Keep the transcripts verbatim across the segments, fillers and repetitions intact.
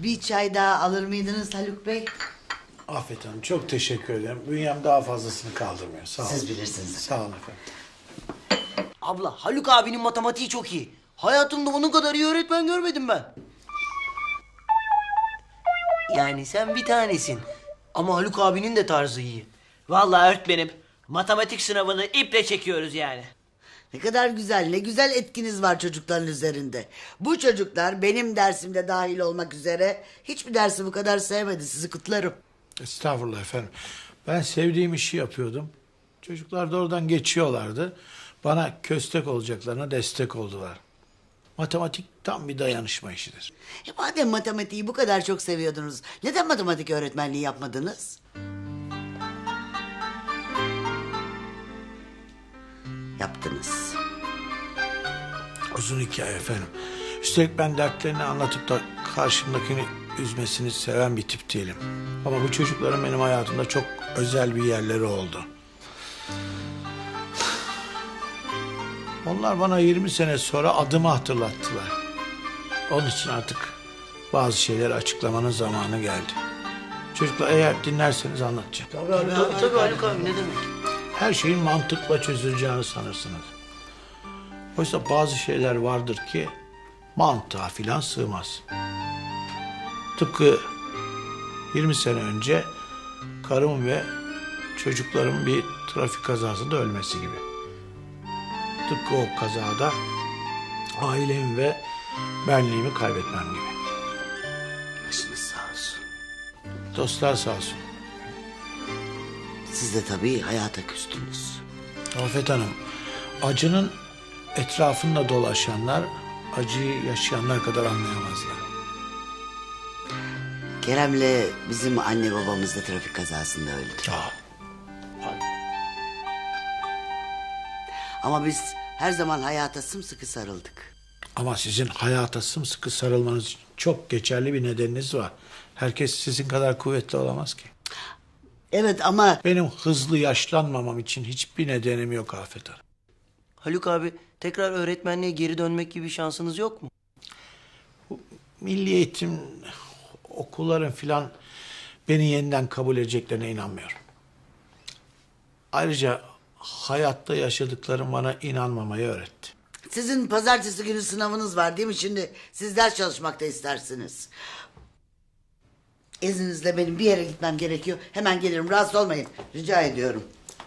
Bir çay daha alır mıydınız Haluk Bey? Afet Hanım çok teşekkür ederim. Bünyem daha fazlasını kaldırmıyor. Sağ olun. Siz bilirsiniz. Sağ olun efendim. Abla Haluk abinin matematiği çok iyi. Hayatımda onun kadar iyi öğretmen görmedim ben. Yani sen bir tanesin. Ama Haluk abinin de tarzı iyi. Vallahi öğretmenim, matematik sınavını iple çekiyoruz yani. Ne kadar güzel, ne güzel etkiniz var çocukların üzerinde. Bu çocuklar benim dersimde dahil olmak üzere hiçbir dersi bu kadar sevmedi. Sizi kutlarım. Estağfurullah efendim. Ben sevdiğim işi yapıyordum. Çocuklar da oradan geçiyorlardı. Bana köstek olacaklarına destek oldular. Matematik tam bir dayanışma işidir. E madem matematiği bu kadar çok seviyordunuz, neden matematik öğretmenliği yapmadınız? Yaptınız. Uzun hikaye efendim. Üstelik ben dertlerini anlatıp da karşımdakini üzmesini seven bir tip değilim. Ama bu çocukların benim hayatımda çok özel bir yerleri oldu. Onlar bana yirmi sene sonra adımı hatırlattılar. Onun için artık bazı şeyleri açıklamanın zamanı geldi. Çocuklar eğer dinlerseniz anlatacağım. Tabii abi, tabii, tabii Haluk abi, ne demek? Her şeyin mantıkla çözüleceğini sanırsınız. Oysa bazı şeyler vardır ki mantığa filan sığmaz. Tıpkı yirmi sene önce karımın ve çocuklarımın bir trafik kazasında ölmesi gibi. Tıpkı o kazada ailemi ve benliğimi kaybetmem gibi. Başınız sağ olsun. Dostlar sağ olsun. Siz de tabii hayata küstünüz. Afet Hanım, acının etrafında dolaşanlar acıyı yaşayanlar kadar anlayamazlar. Kerem'le bizim anne babamız da trafik kazasında öldü. Aa, Ama biz her zaman hayata sımsıkı sarıldık. ama sizin hayata sımsıkı sarılmanız için çok geçerli bir nedeniniz var. Herkes sizin kadar kuvvetli olamaz ki. Evet ama Benim hızlı yaşlanmamam için hiçbir nedenim yok Afet Hanım. Haluk abi, tekrar öğretmenliğe geri dönmek gibi şansınız yok mu? Milli eğitim okulların filan beni yeniden kabul edeceklerine inanmıyorum. Ayrıca hayatta yaşadıklarım bana inanmamayı öğretti. sizin pazartesi günü sınavınız var değil mi? Şimdi siz ders çalışmakta istersiniz. İzninizle benim bir yere gitmem gerekiyor. Hemen gelirim, rahatsız olmayın. Rica ediyorum.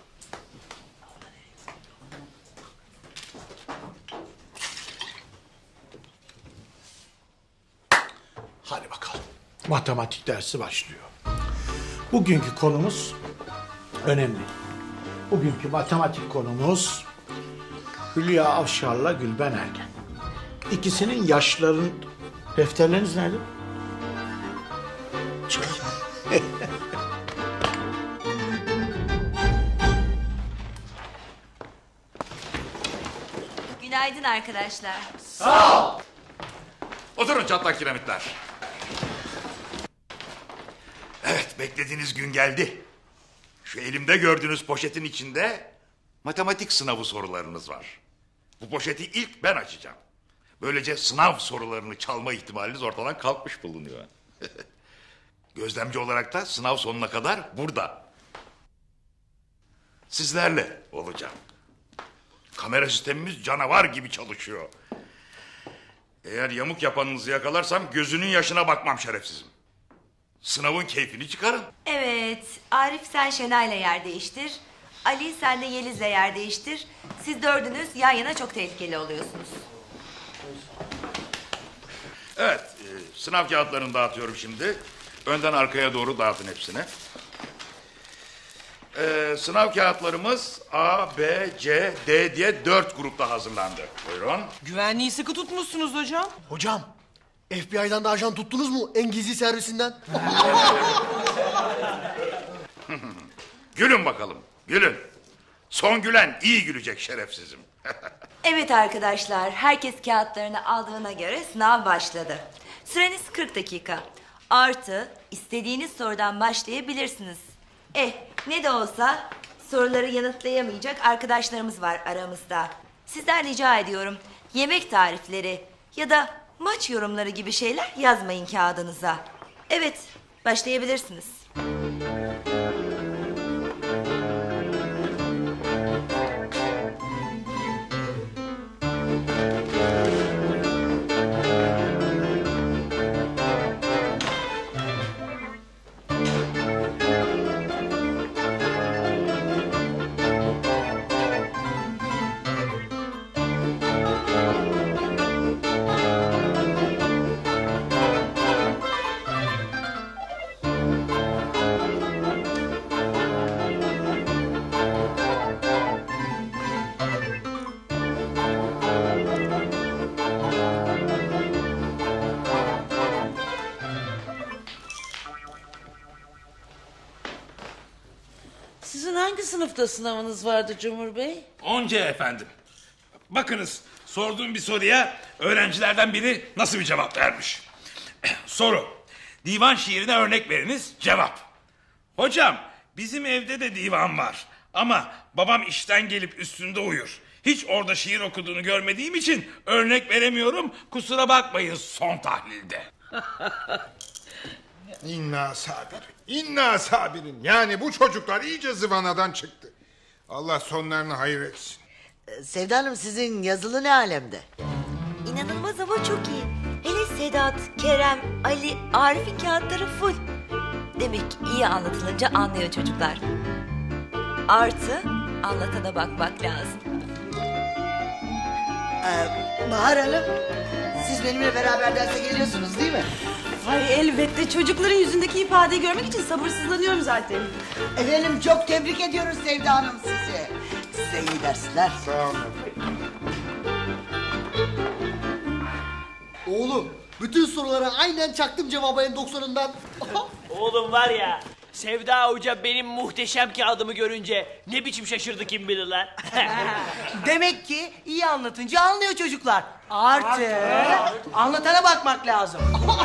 Hadi bakalım. Matematik dersi başlıyor. Bugünkü konumuz önemli. Bugünkü matematik konumuz Hülya Avşar'la Gülben Ergen. İkisinin yaşların... Defterleriniz nerede? Günaydın arkadaşlar. Oturun çatlak kiremitler. Evet, beklediğiniz gün geldi. Şu elimde gördüğünüz poşetin içinde matematik sınavı sorularınız var. Bu poşeti ilk ben açacağım. Böylece sınav sorularını çalma ihtimaliniz ortadan kalkmış bulunuyor. Gözlemci olarak da sınav sonuna kadar burada. Sizlerle olacağım. Kamera sistemimiz canavar gibi çalışıyor. Eğer yamuk yapanınızı yakalarsam gözünün yaşına bakmam şerefsizim. Sınavın keyfini çıkarın. Evet, Arif sen Şenay'la yer değiştir. Ali sen de Yeliz'le yer değiştir. Siz dördünüz yan yana çok tehlikeli oluyorsunuz. Evet, e, sınav kağıtlarını dağıtıyorum şimdi. Önden arkaya doğru dağıtın hepsini. Ee, sınav kağıtlarımız A, B, C, D diye dört grupta hazırlandı. Buyurun. Güvenliği sıkı tutmuşsunuz hocam. Hocam, F B I'dan da ajan tuttunuz mu en gizli servisinden? Gülün bakalım, gülün. Son gülen iyi gülecek şerefsizim. Evet arkadaşlar, herkes kağıtlarını aldığına göre sınav başladı. Süreniz kırk dakika. Artı istediğiniz sorudan başlayabilirsiniz. Eh, ne de olsa soruları yanıtlayamayacak arkadaşlarımız var aramızda. Sizden rica ediyorum, yemek tarifleri ya da maç yorumları gibi şeyler yazmayın kağıdınıza. Evet, başlayabilirsiniz. Sizin hangi sınıfta sınavınız vardı Cumhur Bey? Onca efendim. Bakınız, sorduğum bir soruya öğrencilerden biri nasıl bir cevap vermiş. Soru: divan şiirine örnek veriniz. Cevap: hocam, bizim evde de divan var ama babam işten gelip üstünde uyur. Hiç orada şiir okuduğunu görmediğim için örnek veremiyorum. Kusura bakmayın son tahlilde. İnna sabir. İnna sabirin. Yani bu çocuklar iyice zıvanadan çıktı. Allah sonlarını hayır etsin. Ee, Sevda Hanım, sizin yazılı ne alemde? İnanılmaz ama çok iyi. Hele Sedat, Kerem, Ali, Arif'in kağıtları full. Demek iyi anlatılınca anlıyor çocuklar. Artı anlatana bakmak lazım. Ee, Bahar Hanım, siz benimle beraber derse geliyorsunuz değil mi? Ay elbette, çocukların yüzündeki ifadeyi görmek için sabırsızlanıyorum zaten. Efendim, çok tebrik ediyoruz Sevda Hanım sizi. Size iyi dersler. Sağ olun. Oğlum bütün sorulara aynen çaktım cevabı en doksanından. Oğlum var ya, Sevda Hoca benim muhteşem kağıdımı görünce ne biçim şaşırdı kim bilir lan. Demek ki iyi anlatınca anlıyor çocuklar. Artı anlatana bakmak lazım.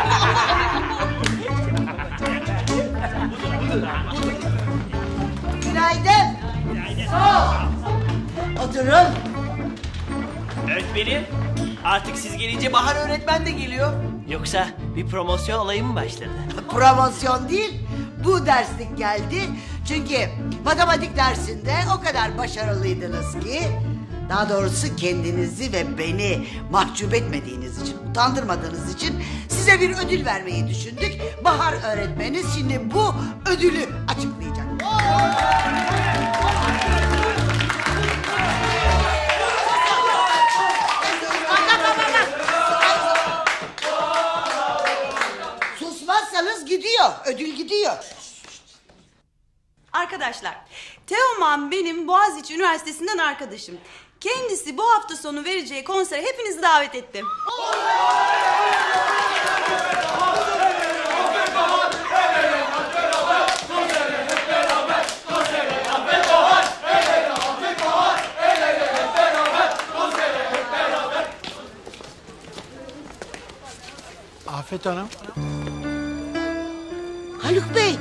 Günaydın. Sağ ol. Oturun. Öğretmenim, artık siz gelince Bahar öğretmen de geliyor. Yoksa bir promosyon olayı mı başladı? Promosyon değil, bu derslik geldi. Çünkü matematik dersinde o kadar başarılıydınız ki... daha doğrusu kendinizi ve beni mahcup etmediğiniz için, utandırmadığınız için size bir ödül vermeyi düşündük. Bahar öğretmeniniz şimdi bu ödülü açıklayacak. Susmazsanız gidiyor, ödül gidiyor. Arkadaşlar, Teoman benim Boğaziçi Üniversitesi'nden arkadaşım. Kendisi bu hafta sonu vereceği konsere hepinizi davet ettim. Afet Hanım. Haluk Bey.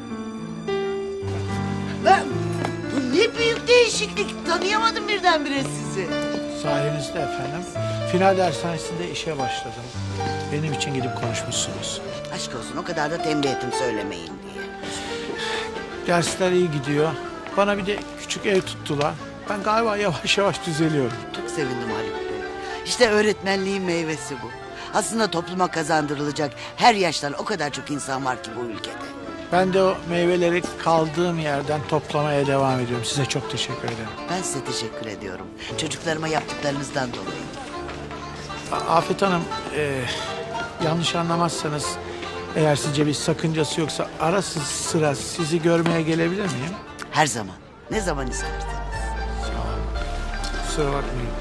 Ben, bu ne büyük değişiklik. Tanıyamadım birdenbire sizi. Sayenizde efendim. Final dershanesinde işe başladım. Benim için gidip konuşmuşsunuz. Aşk olsun, o kadar da tembih ettim söylemeyin diye. Dersler iyi gidiyor. Bana bir de küçük ev tuttular. Ben galiba yavaş yavaş düzeliyorum. Çok sevindim Haluk Bey. İşte öğretmenliğin meyvesi bu. Aslında topluma kazandırılacak her yaştan o kadar çok insan var ki bu ülkede. Ben de o meyveleri kaldığım yerden toplamaya devam ediyorum. Size çok teşekkür ederim. Ben size teşekkür ediyorum. Çocuklarıma yaptıklarınızdan dolayı. A- Afet Hanım, e, yanlış anlamazsanız, eğer sizce bir sakıncası yoksa ara sı- sıra sizi görmeye gelebilir miyim? Her zaman. Ne zaman isterseniz. Kusura bakmayın.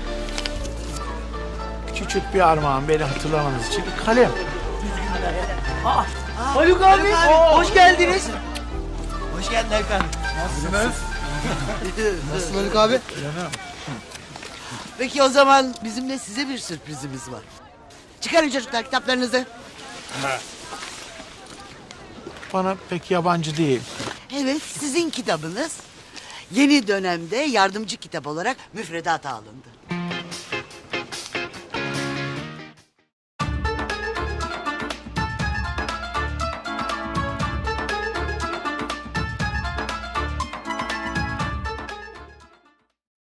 Küçük bir armağan, beni hatırlamanız için bir kalem. Haluk abi, hoş geldiniz. Hoş geldin efendim. Nasılsın Haluk abi? Peki o zaman bizim de size bir sürprizimiz var. Çıkarın çocuklar kitaplarınızı. Bana pek yabancı değil. Evet, sizin kitabınız yeni dönemde yardımcı kitap olarak müfredata alındı.